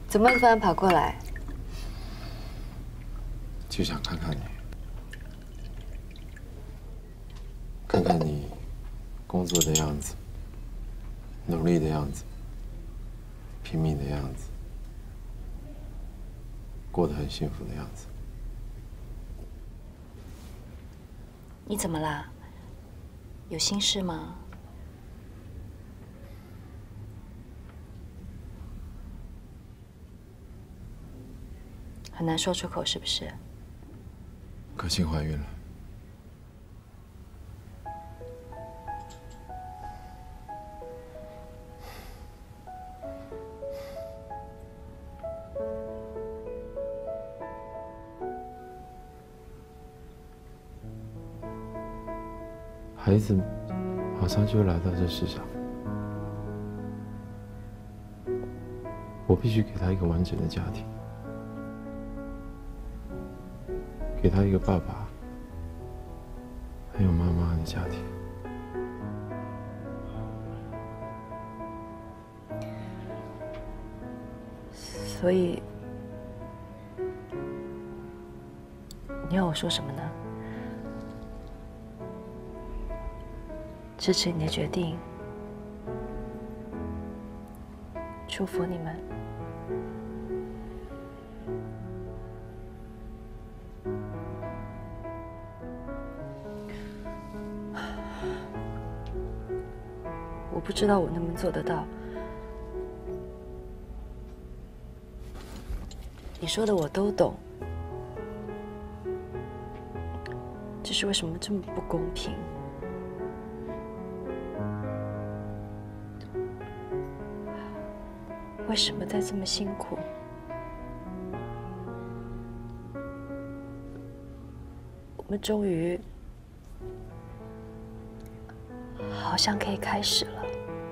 怎么突然跑过来？ 就想看看你，看看你工作的样子，努力的样子，拼命的样子，过得很幸福的样子。 你怎么啦？有心事吗？很难说出口，是不是？ 可心怀孕了。孩子马上就来到这世上，我必须给他一个完整的家庭，给他一个爸爸还有妈妈的家庭。 所以，你要我说什么呢？支持你的决定，祝福你们。我不知道我能不能做得到。你说的我都懂，只是为什么这么不公平？为什么在这么辛苦？我们终于好像可以开始了。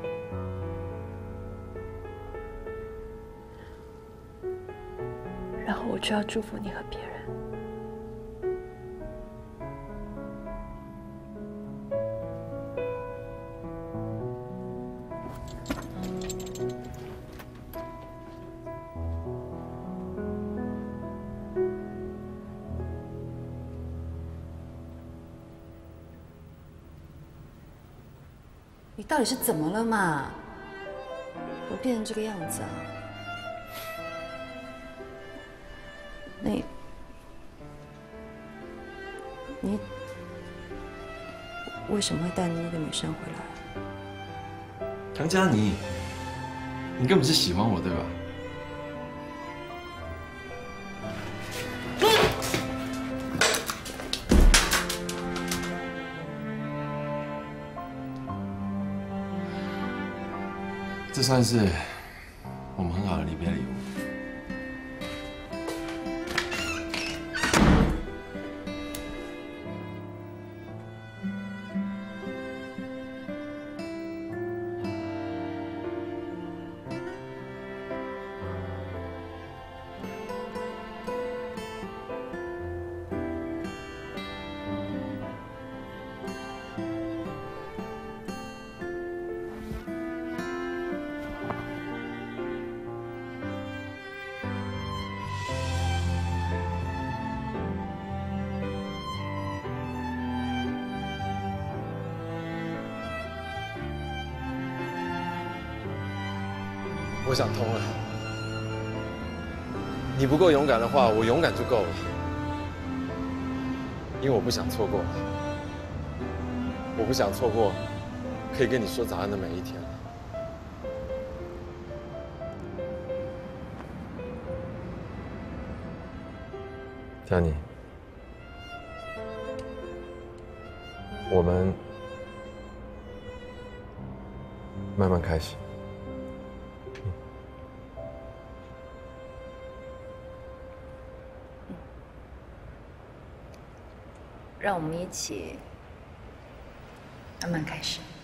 然后我就要祝福你和别人。你到底是怎么了嘛？怎么变成这个样子啊？你为什么会带那个女生回来？ 唐佳妮，你根本是喜欢我，对吧？这算是我们很好的离别礼物。我想通了，你不够勇敢的话，我勇敢就够了。因为我不想错过，我不想错过可以跟你说早安的每一天。佳妮，我们慢慢开始。 让我们一起慢慢开始。